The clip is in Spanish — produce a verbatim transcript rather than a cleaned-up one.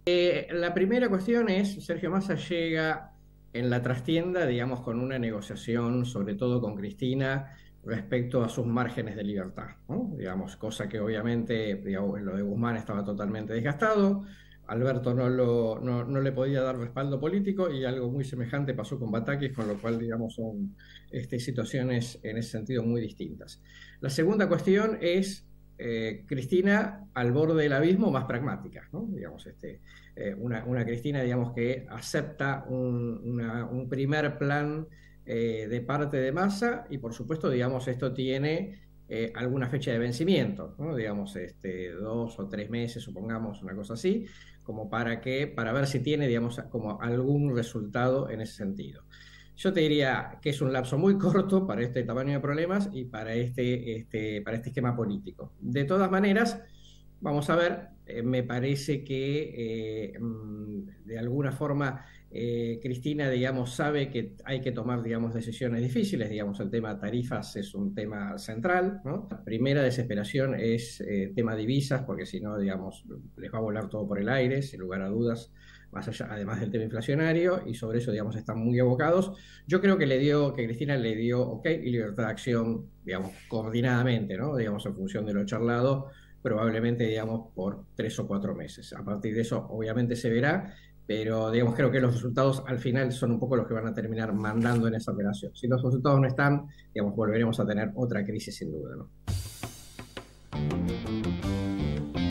Eh, la primera cuestión es, Sergio Massa llega en la trastienda, digamos, con una negociación, sobre todo con Cristina, respecto a sus márgenes de libertad, ¿no? Digamos, cosa que obviamente, digamos, lo de Guzmán estaba totalmente desgastado, Alberto no, lo, no, no le podía dar respaldo político y algo muy semejante pasó con Batakis, con lo cual, digamos, son este, situaciones en ese sentido muy distintas. La segunda cuestión es eh, Cristina al borde del abismo, más pragmática, ¿no? Digamos, este, eh, una, una, Cristina, digamos, que acepta un, una, un primer plan eh, de parte de Massa y, por supuesto, digamos, esto tiene eh, alguna fecha de vencimiento, ¿no? Digamos, este, dos o tres meses, supongamos, una cosa así, como para que, para ver si tiene, digamos, como algún resultado en ese sentido. Yo te diría que es un lapso muy corto para este tamaño de problemas y para este, este, para este esquema político. De todas maneras, vamos a ver, eh, me parece que eh, de alguna forma eh, Cristina, digamos, sabe que hay que tomar, digamos, decisiones difíciles, digamos, el tema tarifas es un tema central, ¿no? La primera desesperación es eh, tema divisas, porque si no, digamos, les va a volar todo por el aire, sin lugar a dudas, más allá, además del tema inflacionario, y sobre eso, digamos, están muy abocados. Yo creo que le dio, que Cristina le dio ok y libertad de acción, digamos, coordinadamente, ¿no? Digamos, en función de lo charlado, probablemente, digamos, por tres o cuatro meses. A partir de eso, obviamente, se verá, pero, digamos, creo que los resultados al final son un poco los que van a terminar mandando en esa operación. Si los resultados no están, digamos, volveremos a tener otra crisis sin duda, ¿no?